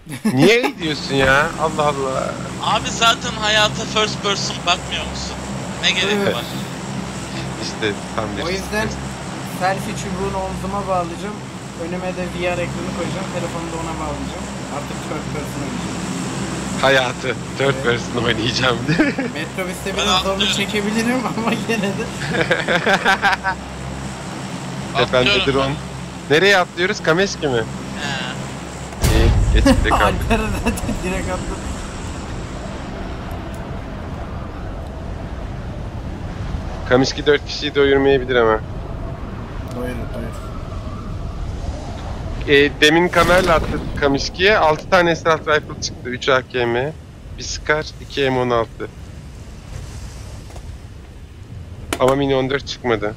Niye gidiyorsun ya? Allah Allah. Abi zaten hayata first person bakmıyor musun? Ne gerek var? İşte tam bir... O yüzden selfie çubuğunu omzuma bağlayacağım. Önüme de VR ekranı koyacağım. Telefonu da ona bağlayacağım. Artık third person oynayacağım. Hayatı third person oynayacağım. Metrobüste Ben biraz zorluk atlıyorum. çekebilirim ama gene de. Efendim Atlıyorum drone. Nereye atlıyoruz? Kameski mi? He. İyi. Geçti kaldı. Alper'e zaten direkt attım. Kameski 4 kişiyi doyurmayabilir ama. Doyurur. Demin kamerle attık Kameski'ye. 6 tane Assault Rifle çıktı. 3 AKM, 1 Scar, 2 M16. Ama Mini 14 çıkmadı.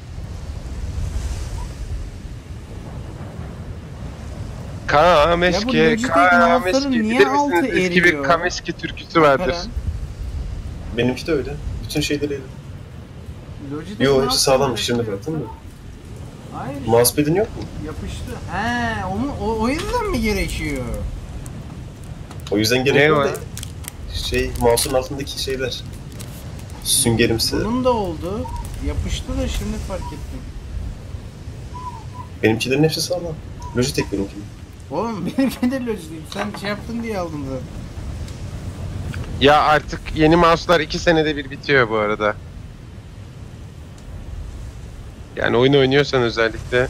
Kameski, Ya bu Logitech mouse'ların Kameski. niye Bilir altı misiniz? Eski bir eriyor? Kameski türküsü vardır. Alperen, Benimki de öyle. Bütün şeyleri yedim. Logitech Yo hepsi mouse sağlammış böyle şimdi şey bıraktın mı? Hayır. Mousepad'in yok mu? Yapıştı. He, o yüzden mi gerekiyor? O yüzden Ne gerekiyor var? da mouse'un altındaki şeyler. Süngerimsi. Bunun da oldu. Yapıştı da şimdi fark ettim. Benimkilerin hepsi sağlam. Logitech benimki. Oğlum benimki de Logitech. Sen şey yaptın diye aldım zaten. Ya artık yeni mouse'lar 2 senede bir bitiyor bu arada. Yani oyun oynuyorsan özellikle.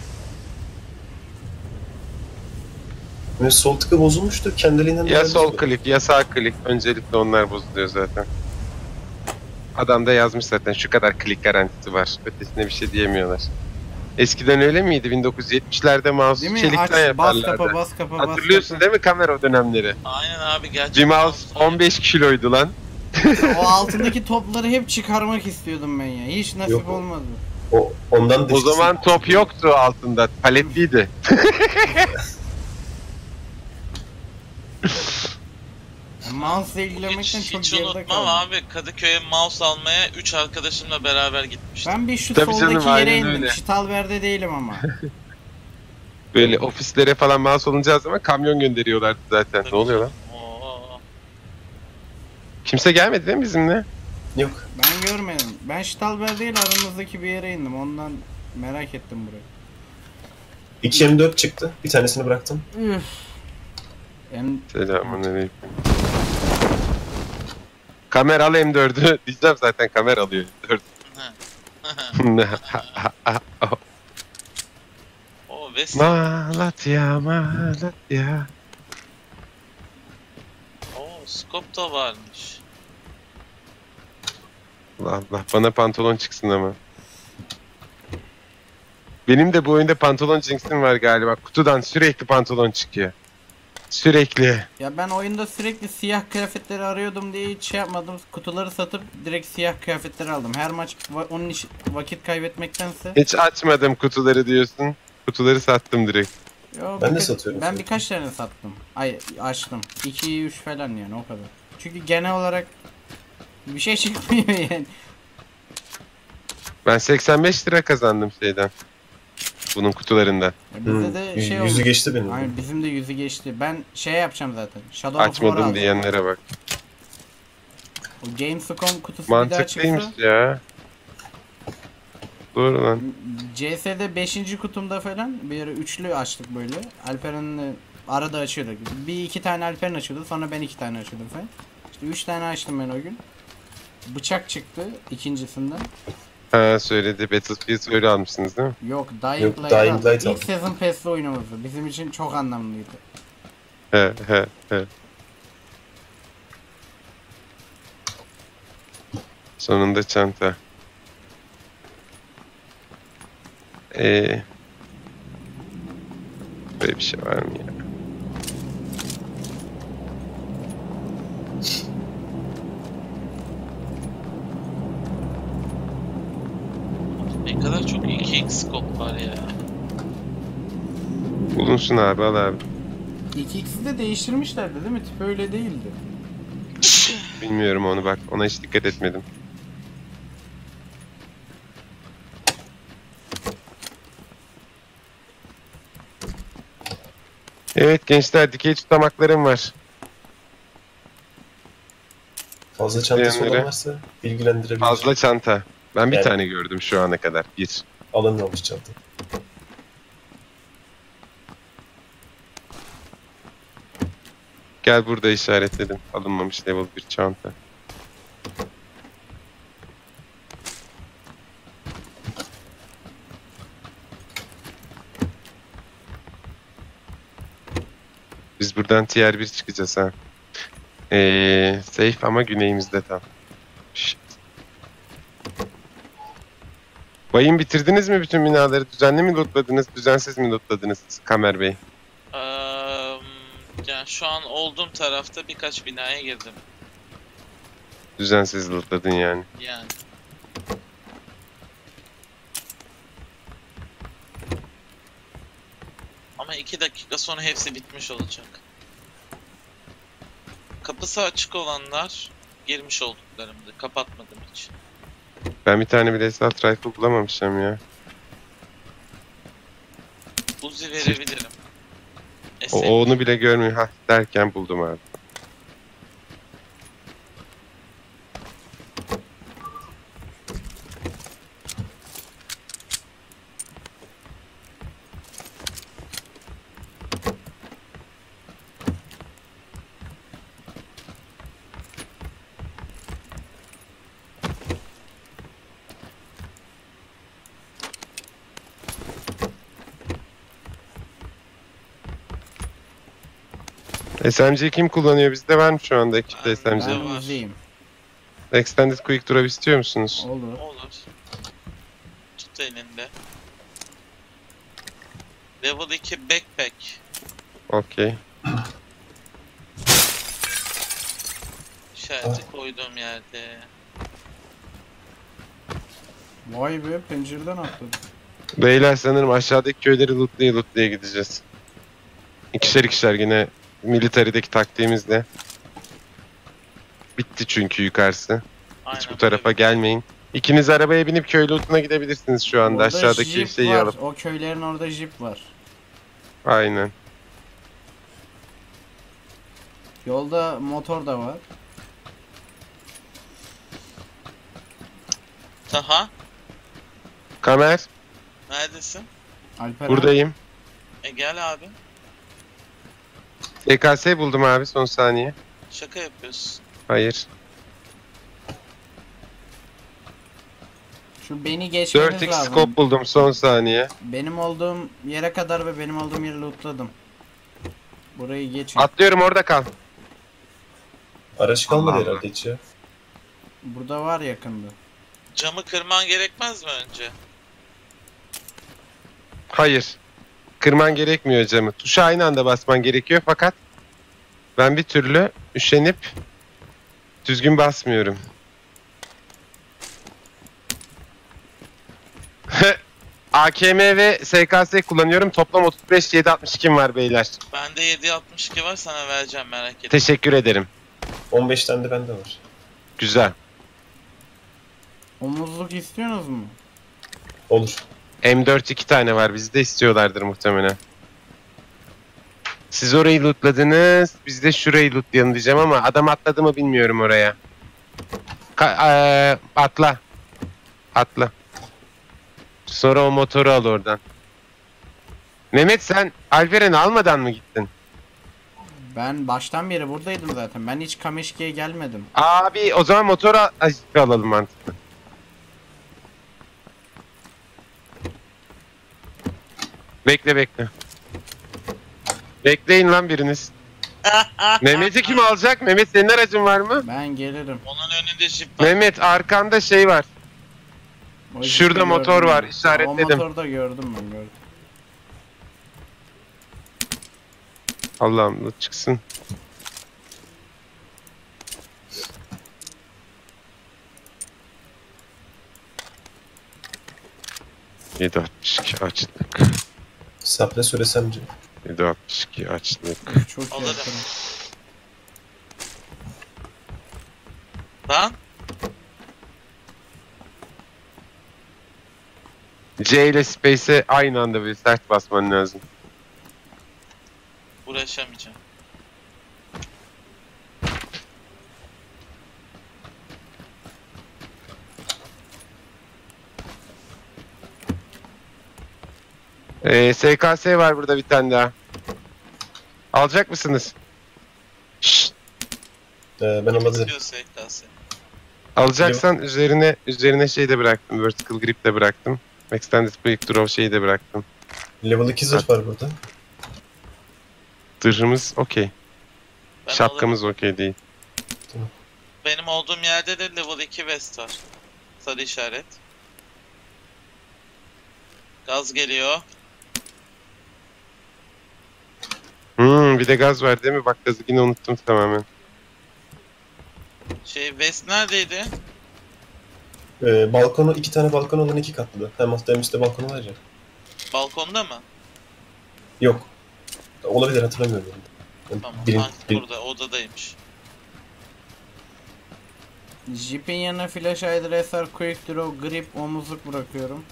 Ve sol tıkı bozulmuştu kendiliğinden. Ya sol bozuldu. klik ya sağ klik. Öncelikle onlar bozuluyor zaten. Adam da yazmış zaten şu kadar klik garantisi var. Ötesine bir şey diyemiyorlar. Eskiden öyle miydi? 1970'lerde mouse Değil mi? çelikten Aç, bas yaparlardı. kapa, bas kapa, Hatırlıyorsun değil mi kamera o dönemleri? Aynen abi Bir gerçekten. mouse 15 kiloydu lan. O altındaki topları hep çıkarmak istiyordum ben ya. Hiç nasip Yok. olmadı. Ondan O dışkısı- zaman top yoktu altında. Paletliydi. Mouse'la ilgilenmekten Hiç, çok hiç geride unutmam kaldım. abi Kadıköy'e mouse almaya 3 arkadaşımla beraber gitmiştim. Ben bir şu Tabii canım, soldaki yere aynen indim. öyle. Şitalver'de değilim ama. Böyle ofislere falan mouse olacağı zaman kamyon gönderiyorlardı zaten. Tabii Ne oluyor lan? canım. Oo. Kimse gelmedi değil mi bizimle? Yok. Ben görmedim. Ben Şitalver değil aramızdaki bir yere indim. Ondan merak ettim burayı. 2 M4 çıktı. Bir tanesini bıraktım. Üf. Hem Selamünaleyküm. Kamera al M4'ü. Diyeceğim zaten kamera alıyor M4'ü. O West. Malatya, Malatya. Oo scope da varmış. Allah Allah, bana pantolon çıksın ama. Benim de bu oyunda pantolon jinx'im var galiba. Kutudan sürekli pantolon çıkıyor. Sürekli. ya ben oyunda sürekli siyah kıyafetleri arıyordum diye hiç şey yapmadım. Kutuları satıp direkt siyah kıyafetleri aldım. Her maç onun için vakit kaybetmektense. Hiç açmadım kutuları diyorsun. Kutuları sattım direkt. Yo, Ben de satıyorum Ben sürekli. birkaç tane sattım. Ay açtım. 2 3 falan yani o kadar. Çünkü genel olarak bir şey çıkmıyor yani. Ben 85 lira kazandım şeyden. Bunun kutularından. Bizde de şey Yüzü oldu. geçti benim. Aynen bizim de yüzü geçti. Ben şey yapacağım zaten. Shadow of War Açmadım aldım. diyenlere bak. O Gamescom kutusu bir daha Mantıklıymış çıksa. ya. Doğru lan. CS'de 5. kutumda falan bir ara üçlü açtık böyle. Alperen'le arada açıyorduk. Bir iki tane Alperen açıyordu, sonra ben 2 tane açıyordum falan. İşte 3 tane açtım ben o gün. Bıçak çıktı ikincisinden. Ha söyledi. Battlefield öyle almışsınız değil mi? Yok, Dying Yok, Light Dying aldım. Light İlk aldım. sezon PES'li oyunumuzdu. Bizim için çok anlamlıydı. He he he. Sonunda çanta. Böyle bir şey var mı ya? Ne kadar çok 2x scope var ya. Bulunsun abi, al abi. 2x'i de değiştirmişlerdi değil mi? Tip öyle değildi. Bilmiyorum onu, bak ona hiç dikkat etmedim. Evet gençler, dikey tutamaklarım var. Fazla çantası Diyenlere olan varsa bilgilendirebilir. fazla çanta. Ben bir Evet. tane gördüm şu ana kadar. Bir. Alınmamış çanta. Gel burada işaretledim. Alınmamış level 1 çanta. Biz buradan tier 1 çıkacağız ha. Safe ama güneyimizde tam. Shit. Bayım bitirdiniz mi bütün binaları? Düzenli mi lootladınız, düzensiz mi lootladınız Kamer Bey? Eee, yani şu an olduğum tarafta birkaç binaya girdim. Düzensiz lootladın yani. Yani. Ama 2 dakika sonra hepsi bitmiş olacak. Kapısı açık olanlar girmiş olduklarımdı. Kapatmadım hiç. Ben bir tane bile assault rifle bulamamışım ya. Uzi verebilirim. Onu bile görmüyor. Ha derken buldum abi. SMG kim kullanıyor? Bizde var mı şu anda ekipte Ben- SMG? Ben var. uzayım. Extended Quick Drop istiyor musunuz? Olur. Olur. Tut elinde. Level 2 backpack. Okey. İşareti koyduğum yerde. Vay be, pencereden atladım. Beyler sanırım aşağıdaki köyleri lootlaya gideceğiz. İkişer ikişer yine militarideki taktiğimizle. Bitti çünkü yukarısı. Aynen. Hiç bu tarafa böyle. gelmeyin. İkiniz arabaya binip köy lootuna gidebilirsiniz şu anda. Orada Aşağıdaki jip şeyi var. alıp. O köylerin orada jip var. Aynen. Yolda motor da var. Taha. Kamer, Neredesin? Alper buradayım. Gel abi. EKS buldum abi son saniye. Şaka yapıyorsun. Hayır. Şu beni geçmeniz 4x lazım. scope buldum son saniye. Benim olduğum yere kadar ve benim olduğum yeri lootladım. Burayı geçin. Atlıyorum orada kal. Araç kalmadı Allah herhalde hiç ya. Burada var yakında. Camı kırman gerekmez mi önce? Hayır. Kırman gerekmiyor camı. Tuşa aynı anda basman gerekiyor fakat ben bir türlü üşenip düzgün basmıyorum. AKM ve SKS kullanıyorum. Toplam 35 762 var beyler. Bende 762 var, sana vereceğim, merak etme. Teşekkür ederim. 15 tane de bende var. Güzel. Omuzluk istiyorsunuz mu? Olur. M4 2 tane var. Bizde istiyorlardır muhtemelen. Siz orayı lootladınız. Biz de şurayı lootlayalım diyeceğim ama adam atladı mı bilmiyorum oraya. Atla. Atla. Sonra o motoru al oradan. Mehmet sen Alperen'i almadan mı gittin? Ben baştan beri buradaydım zaten. Ben hiç Kameşki'ye gelmedim. Abi o zaman motoru alalım mantıklı. Bekle. Bekleyin lan biriniz. Mehmet'i kim alacak? Mehmet senin aracın var mı? Ben gelirim. Onun önünde jip var. Mehmet arkanda şey var. O Şurada jipi motor gördüm var, ben. işaretledim. O motoru da gördüm ben, gördüm. Allah'ım çıksın. ...762 açtık. Sapre SMG. 762 açtık. Çok iyi. Alırım. Alper'im. Lan C ile Space'e aynı anda bir sert basman lazım. uğraşamayacağım. SKS var burada bir tane daha. Alacak mısınız? Şşt, Ben alabilirim. İstiyor SKS. alacaksan üzerine şey de bıraktım. Vertical grip de bıraktım. Extended quick draw şeyi de bıraktım. Level 2 zırh var burada. Zırhımız okey. Ben Şapkamız okey değil. Benim olduğum yerde de level 2 vest var. Sarı işaret. Gaz geliyor. Bir de gaz var değil mi? Bak gazı yine unuttum tamamen. Vest neredeydi? Balkonu 2 tane balkon olan 2 katlı. Hem altta hem üstte balkonu var ya. Balkonda mı? Yok. Olabilir, hatırlamıyorum. Yani. Tamam. Birin, Tank bir, burada odadaymış. Jeep'in yanına flash adresser, quick draw, grip, omuzluk bırakıyorum.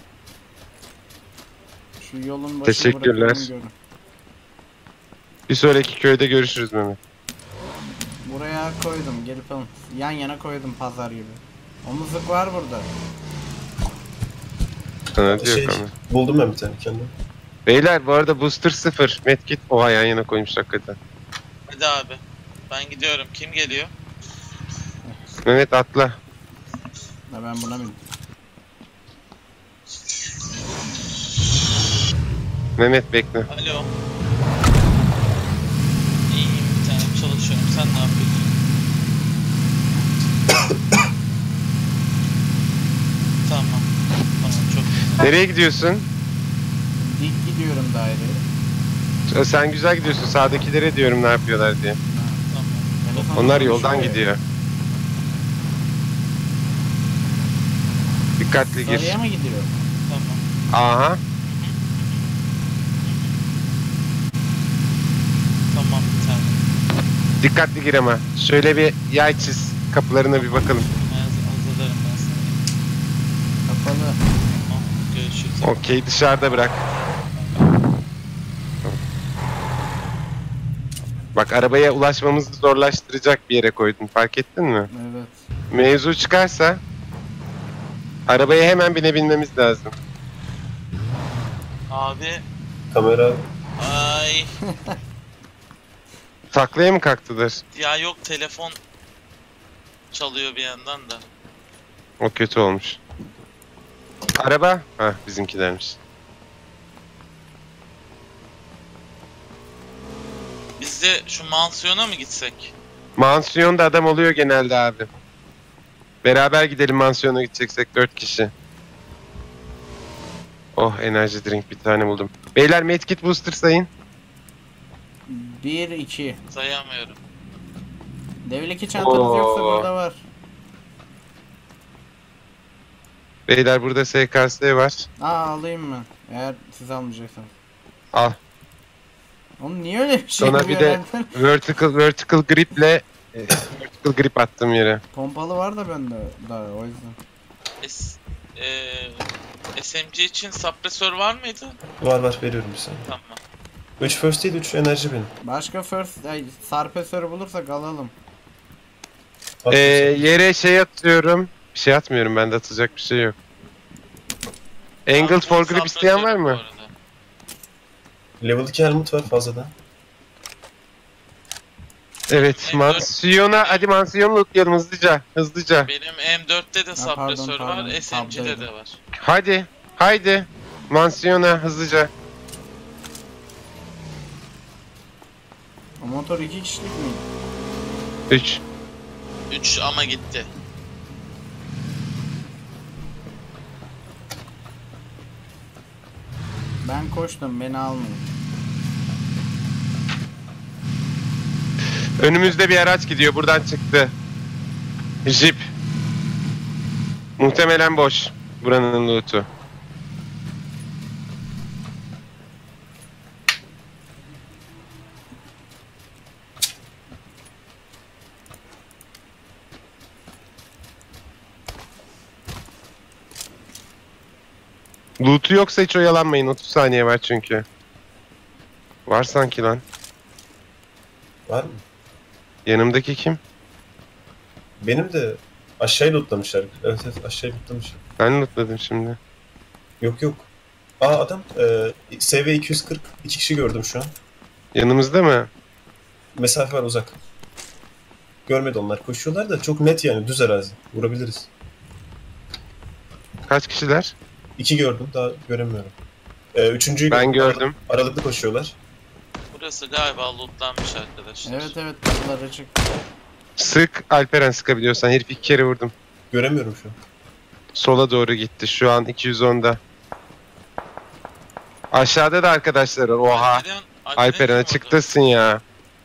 Şu yolun başına Teşekkürler. bırakıyorum, görün. Bir sonraki köyde görüşürüz Mehmet. Buraya koydum, gelip alın. Yan yana koydum pazar gibi. Omuzluk var burada. Sana diyor ama. buldum ben bir tane kendim. Beyler bu arada booster 0. Medkit oha yan yana koymuş hakikaten. Hadi abi. Ben gidiyorum. Kim geliyor? Mehmet atla. Ha, ben buna bindim. Mehmet bekle. Alo. İyiyim bir tanem, çalışıyorum. Sen ne yapıyorsun? Tamam. Tamam, çok güzel. Nereye gidiyorsun? Dik gidiyorum daireye. Sen güzel gidiyorsun. Sağdakilere diyorum ne yapıyorlar diye. Tamam. Telefon Onlar konuşuyor yoldan ya. gidiyor. Dikkatli gir. Sarıya mı gidiyor? Tamam. Aha. Tamam bir tane. Dikkatli gir ama. Şöyle bir yay çiz. Kapılarına bir bakalım. Hazırlarım ben sana. Kapalı. Tamam. Görüşürüz. Okey dışarıda bırak. Bak arabaya ulaşmamızı zorlaştıracak bir yere koydun. Fark ettin mi? Evet. Mevzu çıkarsa arabaya hemen binebilmemiz lazım. Abi. Kamera Ay. Taklaya mı kalktılar? Ya yok, telefon çalıyor bir yandan da. O kötü olmuş. Araba? Ha bizimkilermiş. Biz de şu mansiyona mı gitsek? Mansiyonda adam oluyor genelde abi. Beraber gidelim mansiyona gideceksek 4 kişi. Oh enerji drink bir tane buldum. Beyler medkit booster sayın. 1, 2. Sayamıyorum. Devil 2 çantanız yoksa burada var. Beyler burada SKS var. Alayım ben. Eğer siz almayacaksanız. Al. Oğlum niye öyle bir şey Sonra bir de yapıyor? vertical grip'le vertical grip attım yere. Pompalı var da bende daha o yüzden. SMG için suppressor var mıydı? var veriyorum bir saniye. Tamam. 3 first aid, 3 enerji benim. Başka sarpesörü bulursak alalım. Yere şey atıyorum. Bir şey atmıyorum bende atacak bir şey yok. Angled for grip isteyen var mı? Level 2 helmet var fazladan. Evet M4 mansiyona hadi mansiyonu lootlayalım hızlıca. Benim M4'te de suppressor pardon, var, SMG'de tabdaydı. de var. Haydi mansiyona hızlıca. O motor 2 kişilik miydi? 3. 3 ama gitti. Ben koştum, beni almayın. Önümüzde bir araç gidiyor buradan çıktı. Jeep. Muhtemelen boş. Buranın loot'u. Loot'u yoksa hiç oyalanmayın. 30 saniye var çünkü. Var sanki lan. Var mı? Yanımdaki kim? Benim de aşağıya lootlamışlar. Evet aşağıya lootlamışlar. Ben lootladım şimdi. Yok. Adam SV 240. 2 kişi gördüm şu an. Yanımızda mı? Mesafe var, uzak. Görmedi onlar. Koşuyorlar da çok net yani. Düz arazi. Vurabiliriz. Kaç kişiler? 2 gördüm. Daha göremiyorum. Üçüncüyü Ben gördüm. gördüm. Aralıklı koşuyorlar. Burası galiba lootlanmış arkadaşlar. Evet evet kapılar açık. Sık Alperen, sıkabiliyorsan. Herif 2 kere vurdum. Göremiyorum şu an. Sola doğru gitti. Şu an 210'da. Aşağıda da arkadaşlar var. Oha. Alperen açıktasın ya.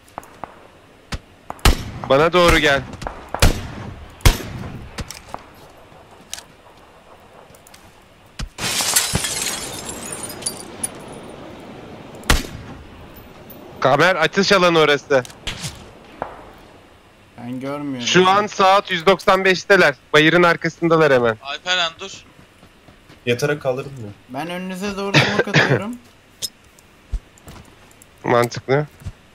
Bana doğru gel. Kamer atış alanı orası. Ben görmüyorum. Şu an saat 195'teler. Bayırın arkasındalar hemen. Alperen dur. Yatarak kaldırdım mı? Ben önünüze doğru smoke atıyorum. Mantıklı.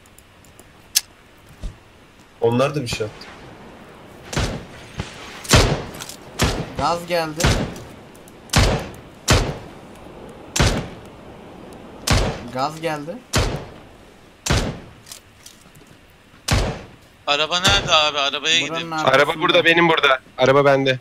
Onlar da bir şey yaptı. Gaz geldi. Gaz geldi. Araba nerede abi? Arabaya Buranın gidelim. arkasında. Araba burada, benim burada. Araba bende.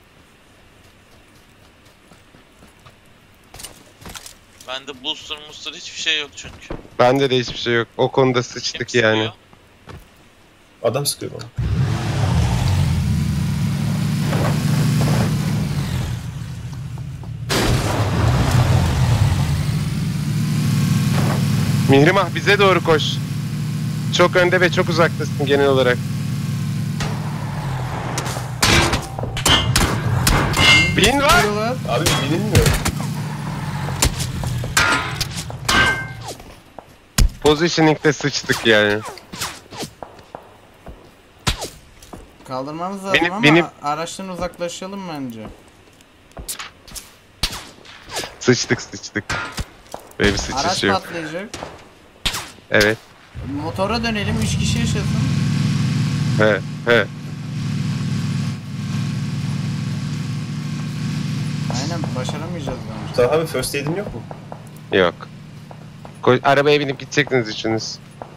Bende booster hiçbir şey yok çünkü. Bende de hiçbir şey yok. O konuda Kim sıçtık sıkıyor? yani. Adam sıkıyor bana. Mihrimah bize doğru koş. Çok önde ve çok uzaktasın genel olarak. Bin var. Vuruyorlar. Abi bilinmiyor. Positioning'de sıçtık yani. Kaldırmamız lazım ama araçtan uzaklaşalım bence. Sıçtık. Böyle bir Araç sıçış yok. patlayacak. Evet. Motora dönelim 3 kişi yaşasın. He. Aynen başaramayacağız bence. Taha abi first aid'in yok mu? Yok. Arabaya binip gidecektiniz üçünüz.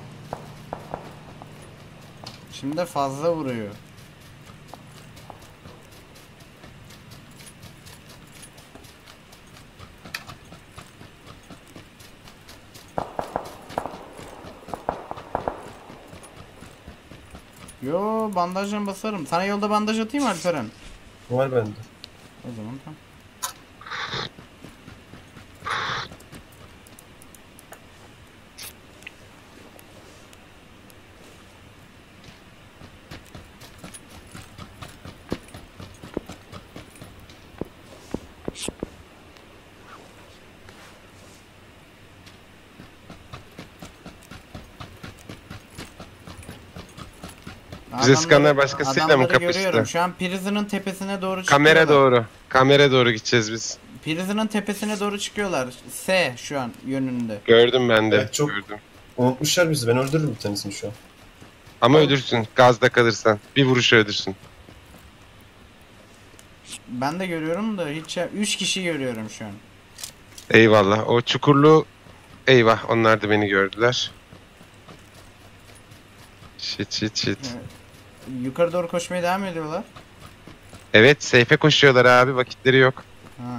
Şimdi fazla vuruyor. Yo bandajla basarım. Sana yolda bandaj atayım mı Alperen? Var bende. O zaman tamam. Bize sıkanlar başkasıyla mı adamları kapıştı? görüyorum. Şu an Prison'ın tepesine doğru çıkıyorlar. Kamera doğru gideceğiz biz. Prison'ın tepesine doğru çıkıyorlar. S şu an yönünde. Gördüm ben de. Evet, çok- Gördüm. Unutmuşlar bizi. Ben öldürürüm bir tanesini şu an. Ama ölürsün gazda kalırsan. Bir vuruş ölürsün. Ben de görüyorum da hiç 3 kişi görüyorum şu an. Eyvallah. O çukurlu... Eyvah, onlar da beni gördüler. Shit. Yukarı doğru koşmaya devam ediyorlar. Evet, seyfe koşuyorlar abi, vakitleri yok. Ha.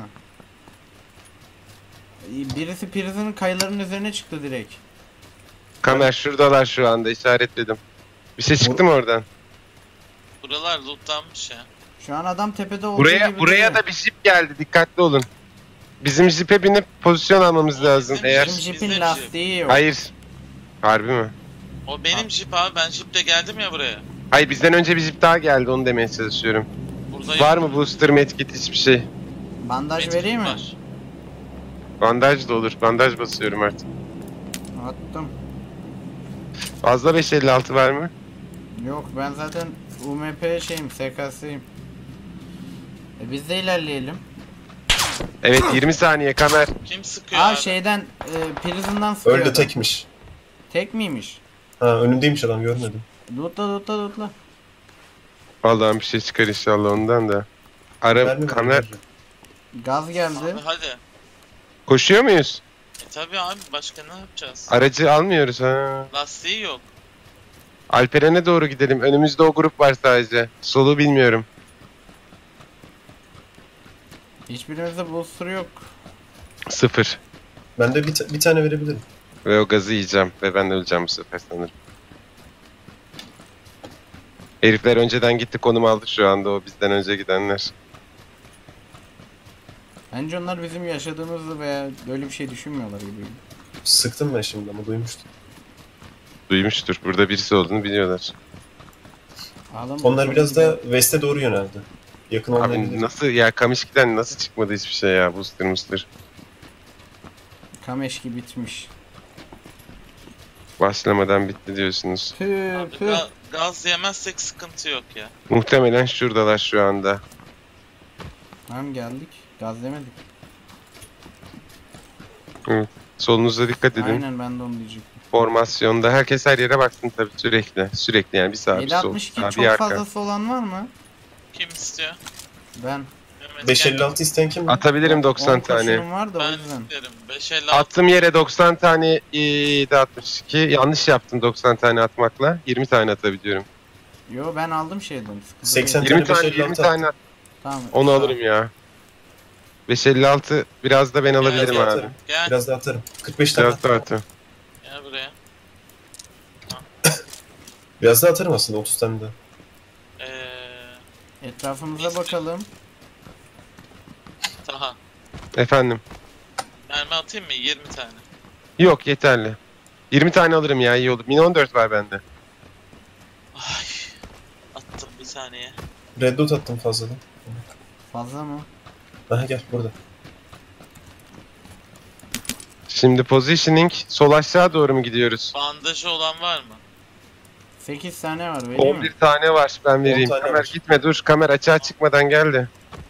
Birisi Prison'ın kayaların üzerine çıktı direkt. Kamer şuradalar şu anda, işaretledim. Bir şey çıktı mı oradan? Buralar lootlanmış ya. Şu an adam tepede olduğu gibi Buraya duruyor. da bir jip geldi, dikkatli olun. Bizim jipe binip pozisyon almamız lazım bizim eğer... Bizim Bizde jipin bir lastiği yok. Hayır. Harbi mi? O benim jip abi. Ben jiple geldim ya buraya. Hayır, bizden önce bir jip daha geldi, onu demeye çalışıyorum. Burada Var yok. mı booster, medkit, hiçbir şey? Bandaj Medkit vereyim mi? var. Bandaj da olur, bandaj basıyorum artık. Attım. Fazla 556 var mı? Yok ben zaten UMP şeyim, SKS'yim. Biz de ilerleyelim. Evet, 20 saniye Kamer. Kim sıkıyor Aa abi? şeyden, Prison'dan sıkıyor Öldü, adam. tekmiş. Tek miymiş? Ha, önündeymiş adam, görmedim. Lootla. Allah'ım bir şey çıkar inşallah ondan da. Mermi var, Kamer... mermi. Gaz geldi. Abi hadi. Koşuyor muyuz? Tabii abi, başka ne yapacağız? Aracı almıyoruz ha. Lastiği yok. Alperen'e doğru gidelim. Önümüzde o grup var sadece. Solu bilmiyorum. Hiçbirimizde booster yok. 0. Ben de bir tane verebilirim. Ve o gazı yiyeceğim. Ve ben de öleceğim bu sefer sanırım. Herifler önceden gitti, konum aldı şu anda, o bizden önce gidenler. Bence onlar bizim yaşadığımızı veya böyle bir şey düşünmüyorlar gibi. Sıktım ben şimdi ama duymuştum. Duymuştur. Burada birisi olduğunu biliyorlar. Ağlam Onlar biraz da west'e doğru yöneldi. Yakın Abi olmayabilir. nasıl ya, Kamışki'den nasıl çıkmadı hiçbir şey ya, booster mıstır. Kameşki bitmiş. Başlamadan bitti diyorsunuz. Pü Abi pü. gaz yemezsek sıkıntı yok ya. Muhtemelen şuradalar şu anda. Tamam geldik. Gaz demedik. Solunuza dikkat edin. Aynen, ben de onu diyecektim. Formasyonda herkes her yere baksın tabii, sürekli. Sürekli yani, bir sağ bir sol. 762 Sağ, bir çok arka. fazlası olan var mı? Kim istiyor? Ben. Mehmet 556 isteyen kim? Atabilirim 90 10 tane. kurşunum var da o Ben yüzden. isterim. 556. Attım yere 90 tane 762. Yanlış yaptım 90 tane atmakla. 20 tane atabiliyorum. Yo, ben aldım şeyden. Sıkıntı 80 değil. 20 tane tane 556 20 tane Tamam. onu tamam. alırım ya. 556 biraz da ben alabilirim Biraz daha abi. atarım. Gel. Biraz daha atarım. 45 tane Biraz da atarım. atın. Gel buraya. Biraz daha atarım aslında 30 tane daha. Etrafımıza bakalım. Taha. Efendim. Mermi atayım mı? 20 tane. Yok, yeterli. 20 tane alırım ya, iyi olur. Mini 14 var bende. Ay. Attım bir saniye. Red dot attım fazladan. Fazla mı? Aha gel burada. Şimdi positioning, sol aşağı doğru mu gidiyoruz? Bandajı olan var mı? 8 tane var, vereyim 11 mi? tane var, ben vereyim. 10 tane Kamer var. gitme, dur. Kamer açığa çıkmadan geldi.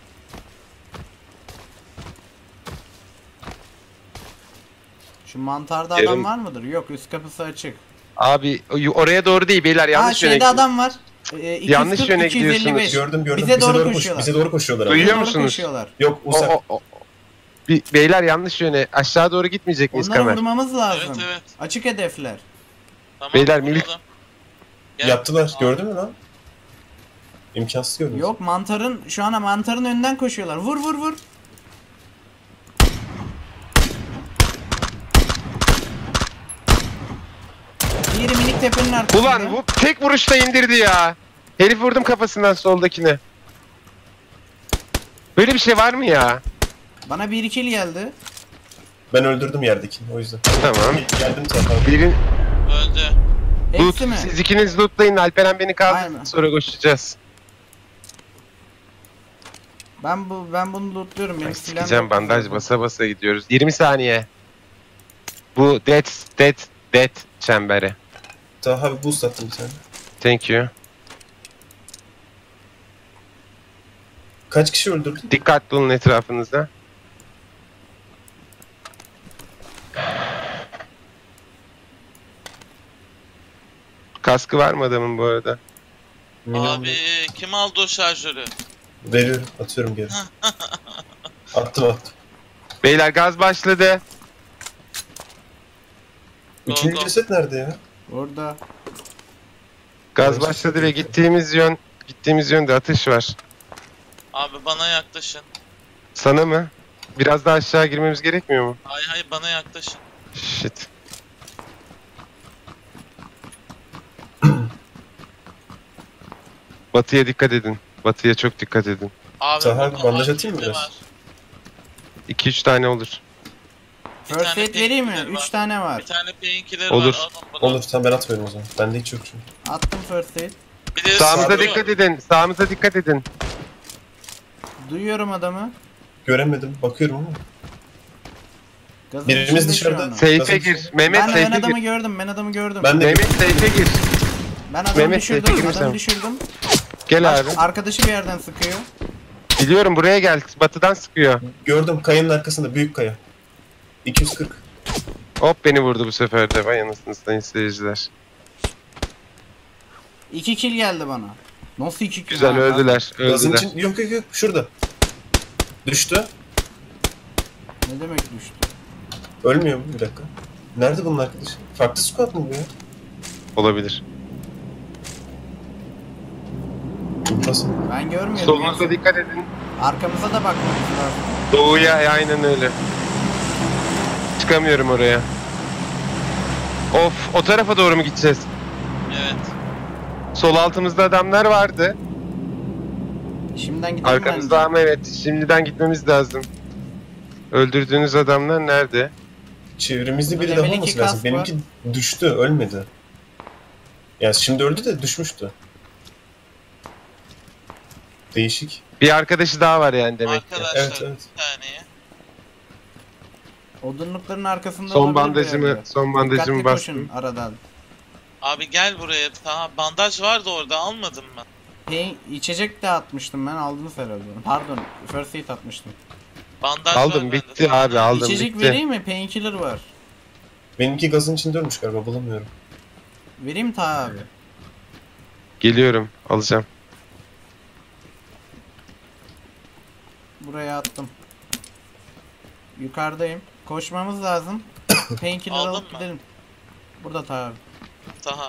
Şu mantarda Yarın- adam var mıdır? Yok, üst kapısı açık. Abi oraya doğru değil beyler, Aa, yanlış yöne şeyde gidiyorsunuz. adam var. Yanlış 240, yöne 255. Gördüm. Bize doğru koş. koşuyorlar. Bize doğru koşuyorlar abi. Duyuyor Bize doğru musunuz? koşuyorlar. Yok uzak. Beyler yanlış yöne. Aşağı doğru gitmeyecek miyiz Onları Kamer? vurmamız lazım. Evet evet. Açık hedefler. Tamam. Beyler, vuralım. milik- Gel. Yaptılar. Aa, Gördün mü lan? İmkansız gördünüz. Yok, şu an mantarın önünden koşuyorlar. Vur vur vur. Diğeri minik tepenin arkasında. Ulan bu tek vuruşta indirdi ya. Herif vurdum kafasından soldakine. Böyle bir şey var mı ya? Bana 1 kill geldi. Ben öldürdüm yerdekini o yüzden. Tamam. Geldim Taha. Birin Öldü. loot. Hepsi mi? Siz ikiniz lootlayın. Alperen beni kaldı. Aynen. Sonra koşacağız. Ben bunu lootluyorum. Benim silahım Sikeceğim, yok. bandaj basa basa gidiyoruz. 20 saniye. Bu dead çemberi. Taha bir boost attım bir tane. Thank you. Kaç kişi öldürdün? Dikkatli olun etrafınızda. Kaskı var mı adamın bu arada? Minimum. Abi kim aldı o şarjörü? Veriyorum. Atıyorum geri. attım. Beyler gaz başladı. Üçüncü Go. ceset nerede ya? Orada. Gaz başladı ve gittiğimiz yönde atış var. Abi bana yaklaşın. Sana mı? Biraz daha aşağı girmemiz gerekmiyor mu? Hayır bana yaklaşın. Shit. Batıya dikkat edin. Batıya çok dikkat edin. Abi Taha, burada bandaj var, atayım mı kimde biraz? var? 2-3 tane olur. Bir First tane aid vereyim mi? painkiller 3 var. tane var. Bir tane painkiller Olur. var. Alın bunu. Olur tamam ben atmıyorum o zaman. Bende hiç yok çünkü. Attım first aid. Bir de Sağımıza sağ- dikkat edin. Sağımıza dikkat edin. Duyuyorum adamı. Göremedim. Bakıyorum ama. Gazın Birimiz içinde şu dışarıda. an o. Seyfe Gazın gir. içinde. Mehmet Ben seyfe adamı gir. gördüm. Ben adamı gördüm. Ben de Mehmet seyfe gir. Ben adamı Mehmet, düşürdüm. seyfe Adamı girsem. düşürdüm. Gel abi. Arkadaşı bir yerden sıkıyor. Biliyorum, buraya gel. Batıdan sıkıyor. gördüm kayanın arkasında büyük kaya. 240. Hop, beni vurdu bu sefer de. Vay anasını sayın seyirciler. 2 kill geldi bana. Nasıl 2 kill? Güzel, lan? öldüler. Gazın Öldüler. için yok şurada. Düştü. Ne demek düştü? Ölmüyor mu? Bir dakika. Nerede bunun arkadaşı? Farklı squad mı bu ya? Olabilir. Impossible. Ben görmüyorum. Solunuza dikkat edin. Arkamıza da bakmamız lazım. Doğuya aynen öyle. Çıkamıyorum oraya. Of, o tarafa doğru mu gideceğiz? Evet. Sol altımızda adamlar vardı. Şimdiden gidelim Arkamızda ama evet. Şimdiden gitmemiz lazım. Öldürdüğünüz adamlar nerede? Çevremizde biri Level daha iki olması kask lazım. Benimki düştü, ölmedi. Yani şimdi öldü de düşmüştü. Değişik. Bir arkadaşı daha var yani demek ki. Arkadaşlar Evet, evet. bir saniye. Odunlukların arkasında Son olabilir bir bandajımı, yerde. son bandajımı Dikkatli bastım. koşun aradan. Abi gel buraya. Tamam, bandaj vardı orada, almadın mı? İçecek de atmıştım ben, aldınız herhalde. Pardon, first aid atmıştım. Bandaj var Aldım bende. bitti abi aldım İçecek bitti. vereyim mi? Painkiller var. Benimki gazın içinde ölmüş galiba, bulamıyorum. Vereyim ta abi. Geliyorum alacağım. Buraya attım. Yukarıdayım. Koşmamız lazım. Painkiller Aldın alıp mı? gidelim. Burada ta abi. Daha.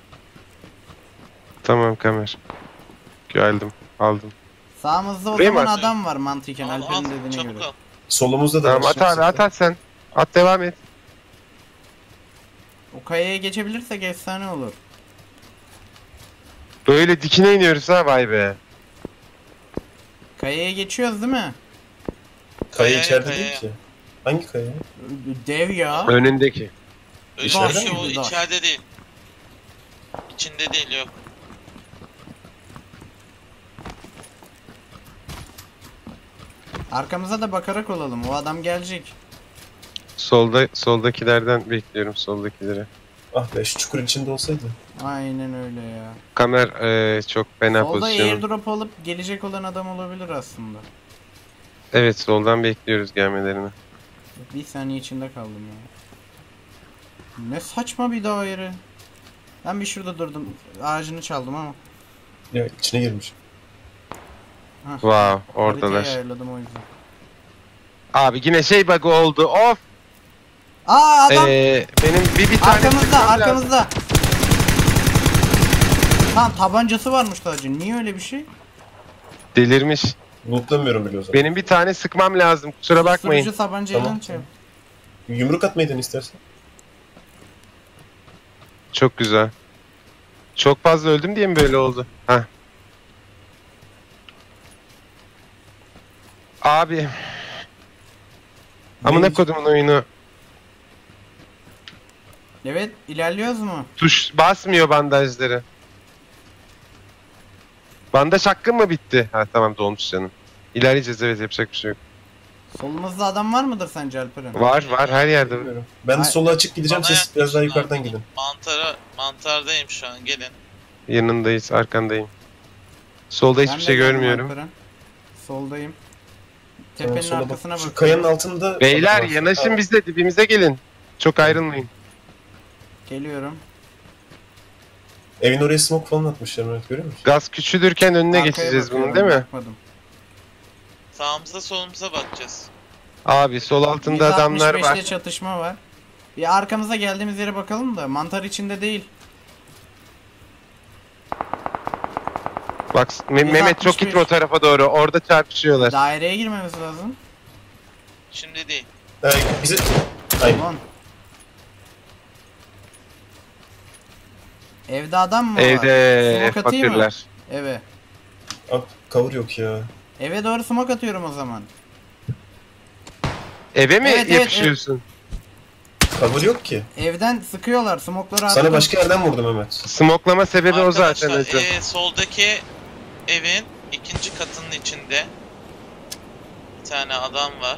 Tamam Kamer. Geldim aldım. Sağımızda o Buraya mı zaman atayım? adam var mantıken Al, Alper'in al, dediğine çabuk göre. al. Solumuzda da Tamam var. at abi at sen. At devam et. O kayaya geçebilirsek efsane olur. Böyle dikine iniyoruz ha vay be. Kayaya geçiyoruz değil mi? Kaya içeride Kaya. değil ki. Hangi kaya? Dev ya. Önündeki. Öyle İçeride bir şey mi? o Daş. içeride değil. İçinde değil, yok. Arkamıza da bakarak olalım. O adam gelecek. Soldakilerden bekliyorum soldakileri. Ah be, şu çukur içinde olsaydı. Aynen öyle ya. Kamer çok fena Solda pozisyonum. airdrop alıp gelecek olan adam olabilir aslında. Evet soldan bekliyoruz gelmelerini. Bir saniye içinde kaldım ya. Ne saçma bir daire. Ben bir şurada durdum. Ağacını çaldım ama. Ya içine girmiş. Hah. Wow oradalar. Haritayı ayarladım o yüzden. Abi yine şey bug'ı oldu of. Aa adam Benim bir tane arkamızda sıkmam lazım. arkamızda. Lan tabancası varmış sadece. Niye öyle bir şey? Delirmiş. Lootlamıyorum bile o zaman. Benim bir tane sıkmam lazım kusura bakmayın. Sürücü tabancayla Tamam. şey. Yumruk atmaydın istersen. Çok güzel. Çok fazla öldüm diye mi böyle oldu? Heh. Abi. Amına Neymiş? kodumun oyunu. Evet ilerliyoruz mu? Tuş basmıyor bandajları. Bandaj hakkım mı bitti? Ha tamam dolmuş canım. İlerleyeceğiz evet yapacak bir şey yok. Solumuzda adam var mıdır sence Alperen? Var her yerde. Bilmiyorum. Ben de Ay- sola açık gideceğim, Bana siz biraz daha yaklaşın yukarıdan abi. gidin. Mantardayım şu an, gelin. Yanındayız arkandayım. Solda Ben hiçbir de şey geldim görmüyorum. Alperen. Soldayım. Tamam, Tepenin sola bak. arkasına Şu bak. kayanın altında... Beyler var. yanaşın Ha, bize dibimize gelin. Çok ayrılmayın. Geliyorum. Evin oraya smoke falan atmışlar, Mehmet, görüyor musun? Gaz küçülürken önüne Arkaya geçeceğiz bunun bakıyorum, değil mi? bakmadım. Sağımıza solumuza bakacağız. Abi sol altında adamlar var. 165'te çatışma var. Bir arkamıza geldiğimiz yere bakalım da mantar içinde değil. Bak Mehmet çok 165. gitme o tarafa doğru. Orada çarpışıyorlar. Daireye girmemiz lazım. Şimdi değil. Bizi... Aynen. Ulan. Evde adam mı var? Evde Smoke atayım mı? fakirler. Eve. Abi cover yok ya. Eve doğru smoke atıyorum o zaman. Eve mi Evet, evet, yapışıyorsun? Cover yok ki. Evden sıkıyorlar smoke'ları Sana attım. başka yerden vurdum Mehmet. Smoklama sebebi o zaten Arkadaşlar, hacı. soldaki evin ikinci katının içinde bir tane adam var.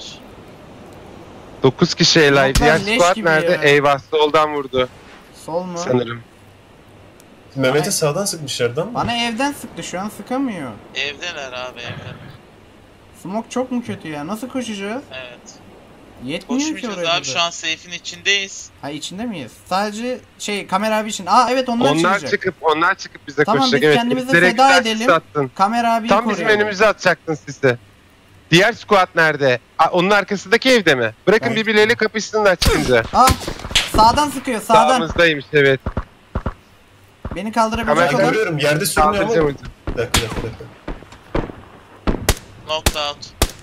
9 kişi elay. Smoke'lar Diğer leş squad gibi nerede? ya. Eyvah soldan vurdu Sol mu? sanırım. Mehmet'e Ay. sağdan sıkmışlardı ama. Bana evden sıktı şu an sıkamıyor. Evdeler abi, evde. Smoke çok mu kötü ya? Nasıl koşacağız? Evet. Yetmiyor ki Koşmayacağız oraya abi, kadar. şu an safe'in içindeyiz. Ha içinde miyiz? Sadece kamera abi için. Aa evet onlar çıkacak. Onlar çıkıp, bize Tamam, biz koşacak. Evet. kendimizi bizlere feda güzel sis edelim. attın. Kamera abiyi Tam bizim koruyalım. önümüze atacaktın sisi. Diğer squad nerede? Onun arkasındaki evde mi? Bırakın Hayır. birbirleriyle kapışsınlar çıkınca. Ah! Sağdan sıkıyor sağdan. Sağımızdaymış evet. Beni Ben kaldırabilecek olan. görüyorum yerde sürünüyor ama. Kaldıracağım hocam. Bir dakika. Knocked out.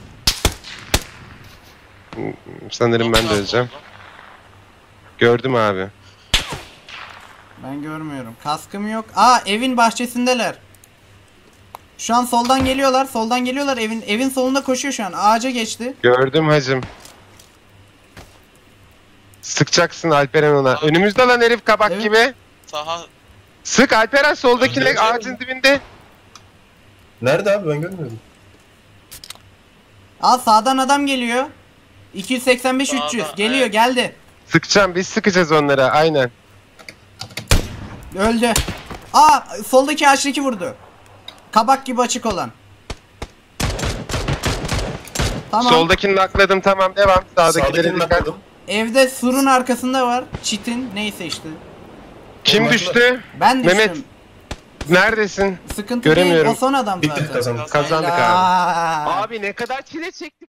Sanırım ben de Knocked out öleceğim. oldu. Gördüm abi. Ben görmüyorum. Kaskım yok. Aa evin bahçesindeler. Şu an soldan geliyorlar. Soldan geliyorlar. Evin solunda koşuyor şu an. Ağaca geçti. Gördüm hacım. Sıkacaksın Alperen ona. Abi. Önümüzde lan herif kabak Evet. gibi. Saha Sık Alperen soldakine Öldüreceğim. ağacın dibinde. Nerede abi ben görmüyorum. Aa sağdan adam geliyor. 285 Sağda, 300 geliyor evet. geldi. Sıkacağım biz sıkacağız onlara aynen. Öldü. Aa soldaki ağaçtaki vurdu. Kabak gibi açık olan. Tamam. Soldakini nakladım tamam devam. Sağdakilere Sağdakini dikkat. nakladım. Evde surun arkasında var. Çitin neyse işte. Kim Onlar- düştü? Ben düştüm. Mehmet. Neredesin? Sıkıntı değil. Göremiyorum. O son adam Bitti zaten. kazandık. Kazandık abi. Helal. Abi ne kadar çile çektik.